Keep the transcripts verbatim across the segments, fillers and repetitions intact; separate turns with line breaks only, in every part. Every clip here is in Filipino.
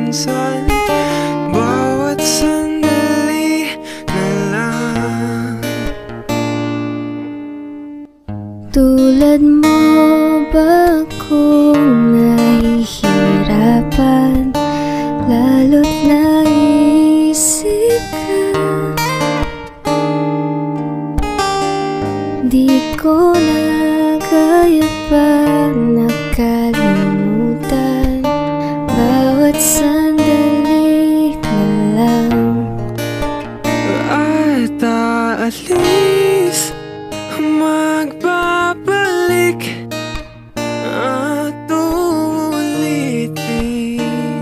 minsan, bawat sandali na lang.
Tulad mo ba kung nahihirapan, lalo't naisip ka? Di ko na kaya pa nakalimutan bawat sandali na lang.
At aalis, magbabalik at ulitin,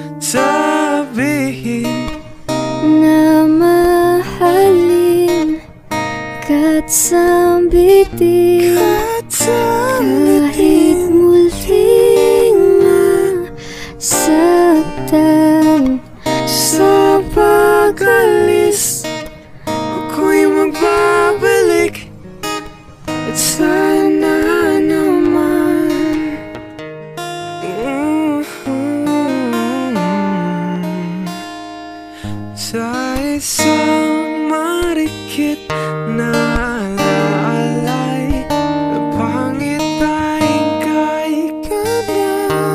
sabihin
na mahalin ka't sambitin, kahit muling masaktan.
Sa pag-alis, ako'y magbabalik at sana naman mm-hmm. Sa isang marikit na alaalay, napangitahin kay kanya.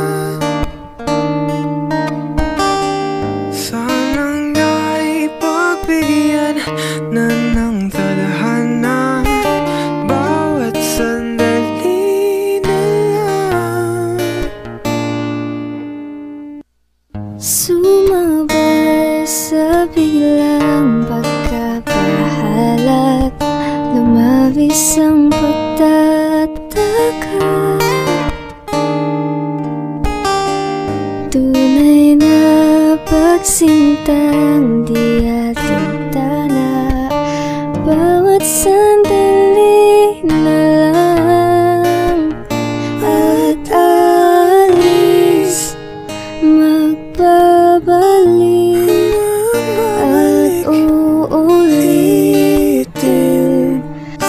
Sanang na'y pagbigyan na ng tadhana bawat sandali na lang.
Sumabay sa biglang pagkabahalat, lumabis ang pagtataka. Tunay na pagsintang di atintana, bawat sandali na lang. At alis, magbabalik at uulitin,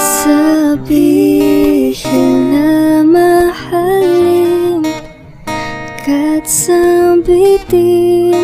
sabihin na mahalin ka't sambitin.